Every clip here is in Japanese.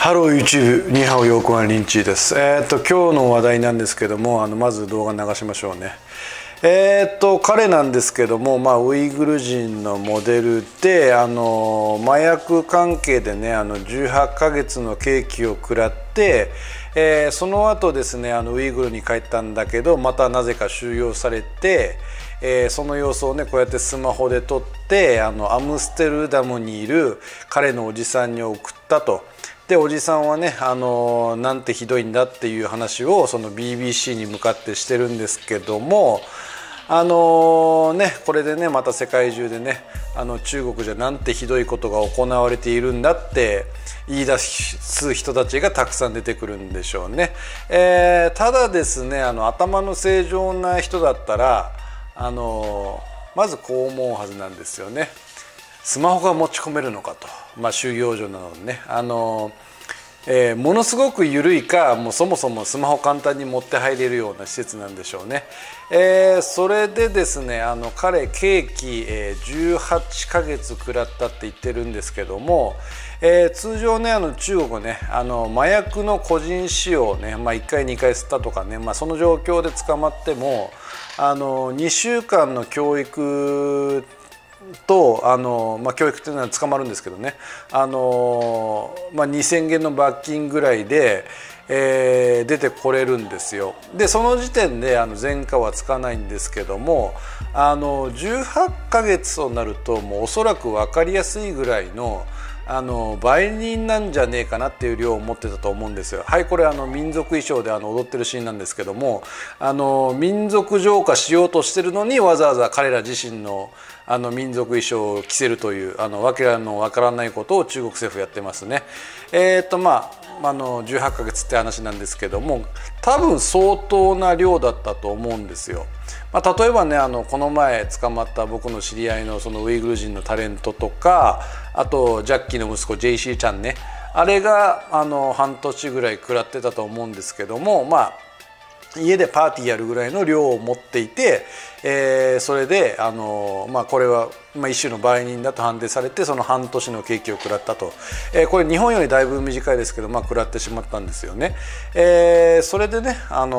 ハロー YouTube、ニーハオヨーコンリンチーです。今日の話題なんですけども、まず動画流しましょうね。彼なんですけども、ウイグル人のモデルで、麻薬関係でね、18ヶ月の刑期を食らって、その後ですね、ウイグルに帰ったんだけど、またなぜか収容されて、その様子をね、こうやってスマホで撮って、アムステルダムにいる彼のおじさんに送ったと。でおじさんはね、なんてひどいんだっていう話をその BBC に向かってしてるんですけども、これでねまた世界中でね中国じゃなんてひどいことが行われているんだって言い出す人たちがたくさん出てくるんでしょうね。ただですね頭の正常な人だったらまずこう思うはずなんですよね。スマホが持ち込めるのかと、収容所なのでねものすごく緩いかもうそもそもスマホ簡単に持って入れるような施設なんでしょうね。それでですね彼刑期18ヶ月食らったって言ってるんですけども、通常ね中国はね麻薬の個人使用をね、1回2回吸ったとかね、その状況で捕まっても2週間の教育と教育っていうのは捕まるんですけどね2000元の罰金ぐらいで、出てこれるんですよ。でその時点で前科はつかないんですけども18ヶ月となるともうおそらく分かりやすいぐらいの売人なんじゃねえかなっていう量を持ってたと思うんですよ。はい、これ民族衣装で踊ってるシーンなんですけども民族浄化しようとしてるのにわざわざ彼ら自身の民族衣装を着せるというわけのわからないことを中国政府やってますね。18ヶ月って話なんですけども多分相当な量だったと思うんですよ。例えばねこの前捕まった僕の知り合いのそのウイグル人のタレントとかあとジャッキーの息子 JC ちゃんねあれが半年ぐらい食らってたと思うんですけども家でパーティーやるぐらいの量を持っていて、それでこれは一種の売人だと判定されてその半年の刑期を食らったと、これ日本よりだいぶ短いですけど食らってしまったんですよね。それでね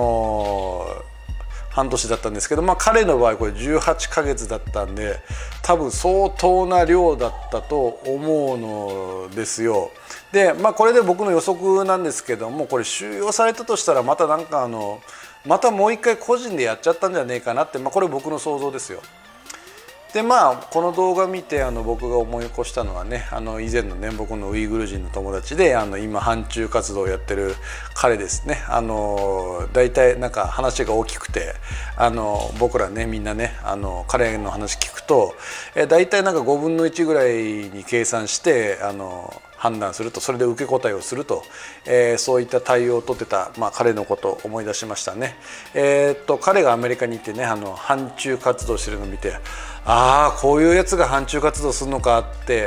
半年だったんですけど、彼の場合これ18ヶ月だったんで多分相当な量だったと思うのですよ。でこれで僕の予測なんですけどもこれ収容されたとしたらまたなんかまたもう一回個人でやっちゃったんじゃねえかなってこれ僕の想像ですよ。でこの動画見て僕が思い起こしたのはね以前のね僕のウイグル人の友達で今反中活動をやってる彼ですね。大体なんか話が大きくて僕らねみんなね彼の話聞くと大体なんか5分の1ぐらいに計算して判断するとそれで受け答えをすると、そういった対応をとってた、彼のことを思い出しましたね。彼がアメリカに行ってね反中活動してるのを見てこういうやつが反中活動するのかって、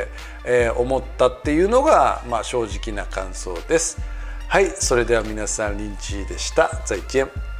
思ったっていうのが、正直な感想です。はい、それでは皆さんリンチーでした。再见。